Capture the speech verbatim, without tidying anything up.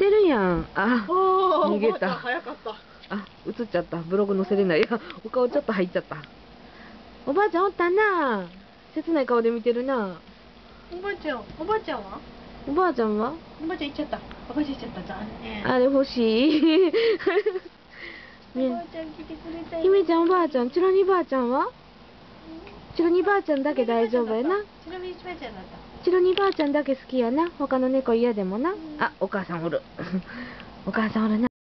てるやん。あ、逃げた。 早かった。 あ、映っちゃった。ブログ載せれない。いや、お顔ちょっと入っちゃった。おばあちゃんおったな。切ない顔で見てるな。 おばあちゃん、おばあちゃんはおばあちゃんはおばあちゃん行っちゃった。おばあちゃん行っちゃった。残念。 あれ欲しい。 おばあちゃん来てくれたよ。 姫ちゃんおばあちゃん、チロニばあちゃんはチロニばあちゃんだけ大丈夫やな。 チロニばあちゃんだった。 チロニばあちゃんだけ好きやな。他の猫嫌でもな。あ、お母さんおる。お母さんおるな。